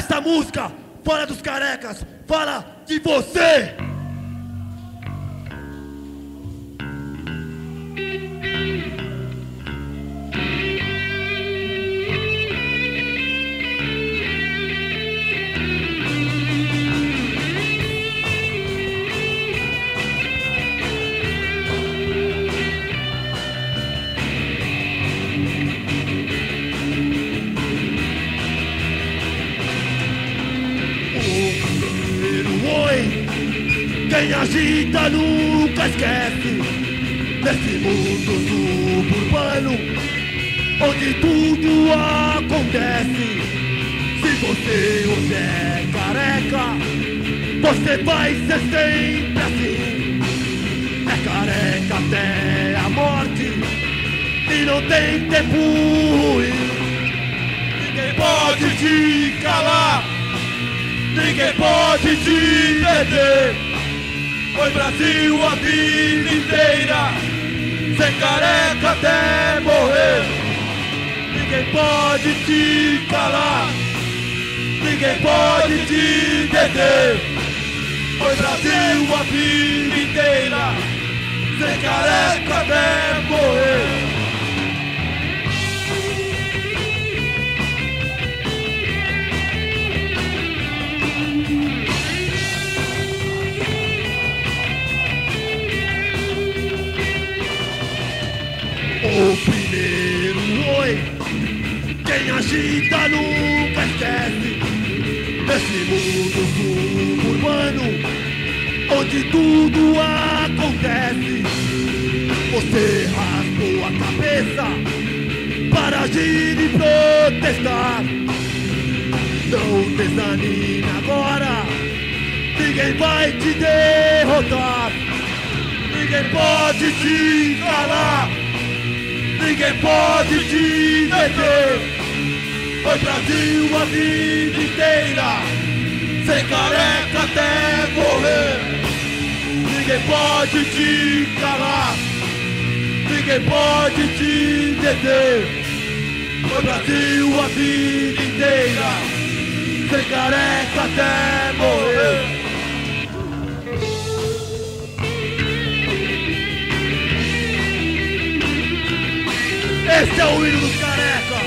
Essa música fala dos carecas, fala de você. Quem agita nunca esquece. Nesse mundo suburbano, onde tudo acontece. Se você hoje é careca, você vai ser sempre assim. É careca até a morte e não tem tempo ruim. Ninguém pode te calar, ninguém pode te perder. Foi Brasil a vida inteira, ser careca até morrer. Ninguém pode te calar, ninguém pode te deter. Foi Brasil a vida inteira, ser careca até morrer. O primeiro oi, quem agita nunca esquece. Nesse mundo suburbano, onde tudo acontece. Você raspou a cabeça para agir e protestar. Não desanime agora, ninguém vai te derrotar. Ninguém pode te calar, ninguém pode te deter. Foi Brasil a vida inteira, ser careca até morrer. Ninguém pode te calar, ninguém pode te deter. Foi Brasil a vida inteira, ser careca até morrer. Esse é o hino dos careca.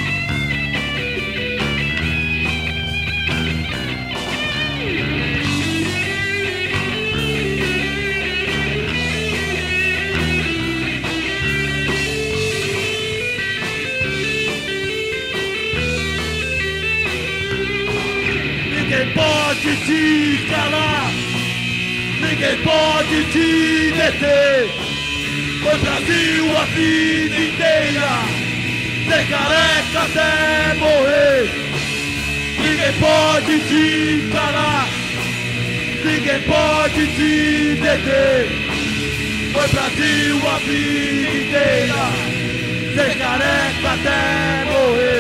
Ninguém pode te calar, ninguém pode te deter. Foi Brasil a vida inteira, ser careca até morrer. Ninguém pode te calar, ninguém pode te deter. Foi Brasil a vida inteira, ser careca até morrer.